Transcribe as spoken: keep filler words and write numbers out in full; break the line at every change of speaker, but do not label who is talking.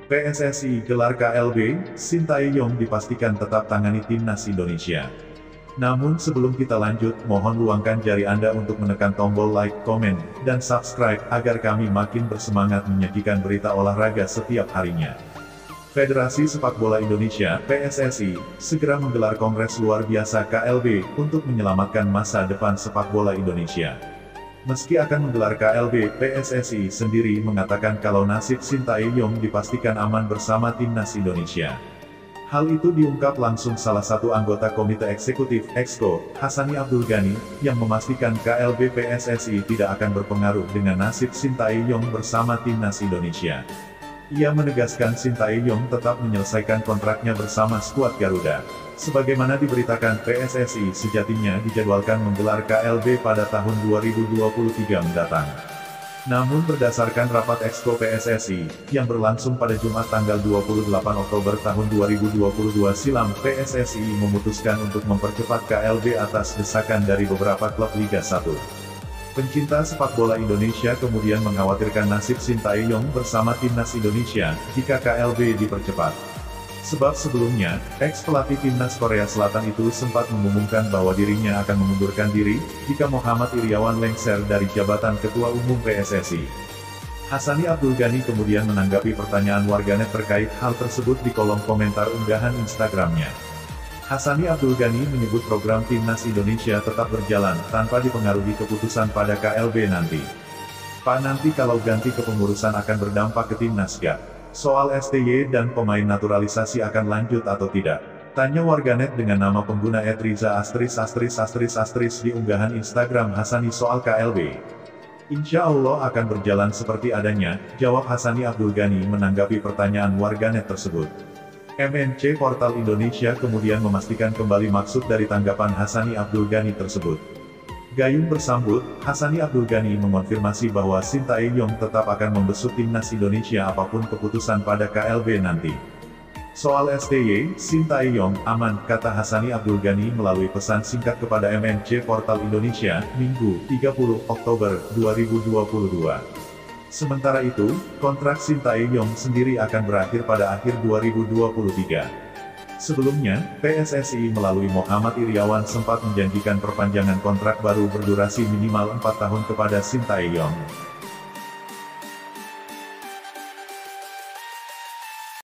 P S S I gelar K L B, Sintayong dipastikan tetap tangani timnas Indonesia. Namun sebelum kita lanjut, mohon luangkan jari Anda untuk menekan tombol like, komen, dan subscribe, agar kami makin bersemangat menyajikan berita olahraga setiap harinya. Federasi Sepak Bola Indonesia, P S S I, segera menggelar Kongres Luar Biasa K L B, untuk menyelamatkan masa depan sepak bola Indonesia. Meski akan menggelar K L B, P S S I sendiri mengatakan kalau nasib Sintayong dipastikan aman bersama timnas Indonesia. Hal itu diungkap langsung salah satu anggota Komite Eksekutif, Exco, Hassani Abdul Ghani, yang memastikan K L B P S S I tidak akan berpengaruh dengan nasib Sintayong bersama timnas Indonesia. Ia menegaskan Sintayong tetap menyelesaikan kontraknya bersama skuad Garuda. Sebagaimana diberitakan, P S S I sejatinya dijadwalkan menggelar K L B pada tahun dua ribu dua puluh tiga mendatang. Namun berdasarkan rapat Exco P S S I, yang berlangsung pada Jumat tanggal dua puluh delapan Oktober tahun dua ribu dua puluh dua silam, P S S I memutuskan untuk mempercepat K L B atas desakan dari beberapa klub Liga satu. Pencinta sepak bola Indonesia kemudian mengkhawatirkan nasib Sintayong bersama timnas Indonesia, jika K L B dipercepat. Sebab sebelumnya, ex-pelatih timnas Korea Selatan itu sempat mengumumkan bahwa dirinya akan mengundurkan diri, jika Muhammad Iriawan lengser dari jabatan Ketua Umum P S S I. Hassani Abdul Ghani kemudian menanggapi pertanyaan warganet terkait hal tersebut di kolom komentar unggahan Instagramnya. Hassani Abdul Ghani menyebut program timnas Indonesia tetap berjalan, tanpa dipengaruhi keputusan pada K L B nanti. Pak, nanti kalau ganti kepengurusan akan berdampak ke timnas gak? Soal S T Y dan pemain naturalisasi akan lanjut atau tidak? Tanya warganet dengan nama pengguna et riza astris astris astris astris di unggahan Instagram Hassani soal K L B. Insya Allah akan berjalan seperti adanya, jawab Hassani Abdul Ghani menanggapi pertanyaan warganet tersebut. M N C Portal Indonesia kemudian memastikan kembali maksud dari tanggapan Hassani Abdul Ghani tersebut. Gayung bersambut, Hassani Abdul Ghani mengonfirmasi bahwa Sintayong tetap akan membesut timnas Indonesia apapun keputusan pada K L B nanti. Soal S T Y, Sintayong aman, kata Hassani Abdul Ghani melalui pesan singkat kepada M N C Portal Indonesia, Minggu, tiga puluh Oktober dua ribu dua puluh dua. Sementara itu, kontrak Sintayong sendiri akan berakhir pada akhir dua ribu dua puluh tiga. Sebelumnya, P S S I melalui Muhammad Iriawan sempat menjanjikan perpanjangan kontrak baru berdurasi minimal empat tahun kepada Sintayong.